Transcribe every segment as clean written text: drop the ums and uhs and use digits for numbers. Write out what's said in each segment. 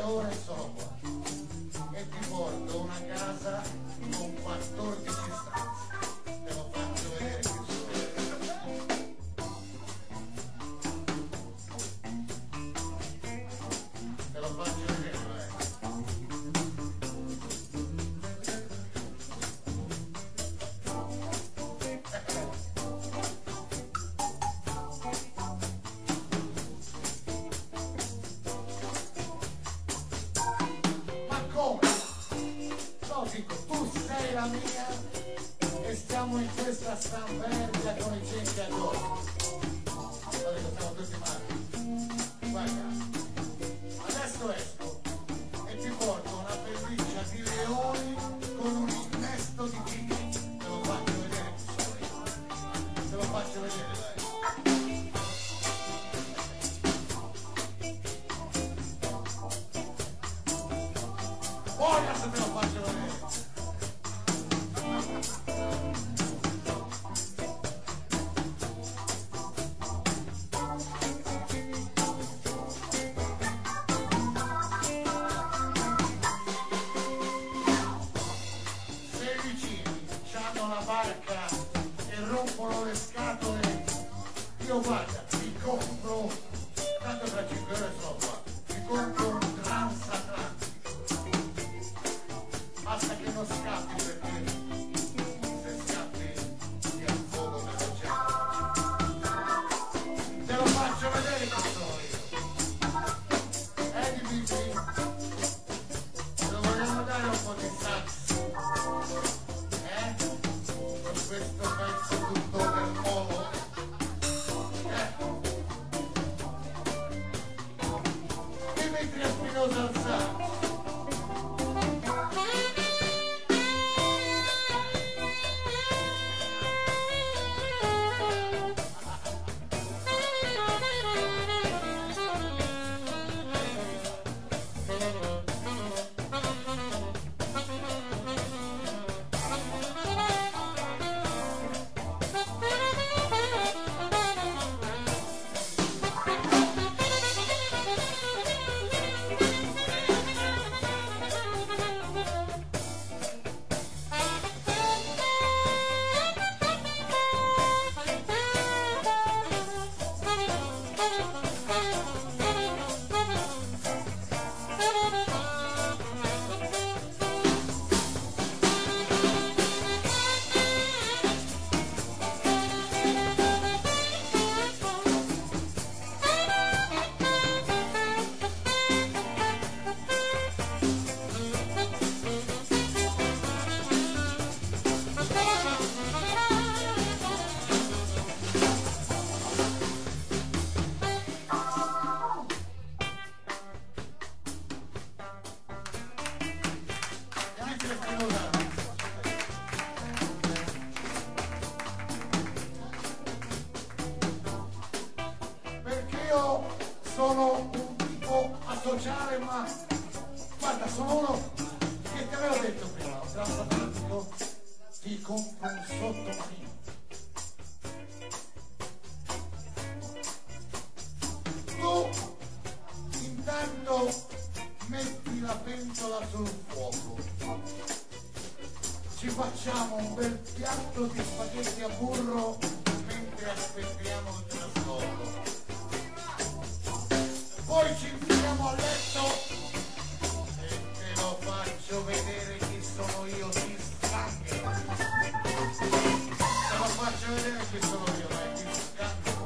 leone sono qua e ti porto una casa con 14 stanze. Te lo faccio vedere che sono. Te lo faccio vedere, dico, tu sei la mia e stiamo in questa stamberga con i centi addosso. Lo dico, siamo tutti matti. Guarda, adesso esco e ti porto una pelliccia di leoni con un innesto di tigri. Te lo faccio vedere chi sono io. Te lo faccio vedere, dai. Ora se te lo faccio vedere. 6 vicini c'hanno la barca e rompono le scatole. Io guarda, ti compro, tanto tra 5 euro sono qua, ti compro un transatlantico. Basta che non scappi, perché se scappi ti affogo nell'oceano. Te lo faccio vedere che sono io. Dimitri? Te lo vogliamo dare un po' di sax? Con questo pezzo tutto per polo? Dimitri Espinosa al sax. Perché io sono un tipo asociale, ma guarda, sono uno che ti avevo detto prima, un transatlantico, ti compro un sottomarino. Tu intanto metti la pentola sul fuoco, ci facciamo un bel piatto di spaghetti a burro mentre aspettiamo il trasporto, poi ci infiliamo a letto e te lo faccio vedere chi sono io, ti scambio. Te lo faccio vedere chi sono io, dai, ti scambio.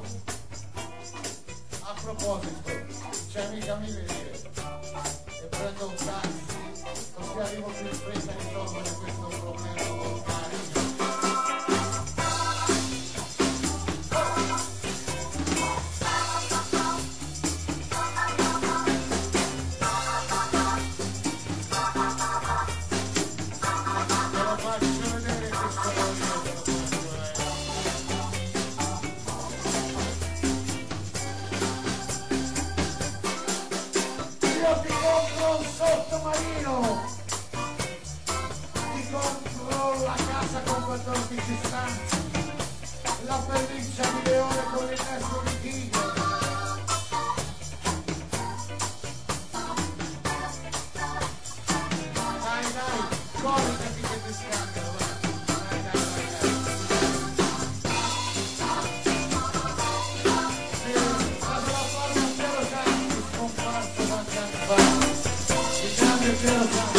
A proposito, c'è amica mia e prendo un taxi, così arrivo più in fretta a risolvere questo problema con Mario. Io ti compro un sottomarino, ti compro la casa con 14 stanze, la pelliccia di leone con l'innesto di tigre, del cielo santo.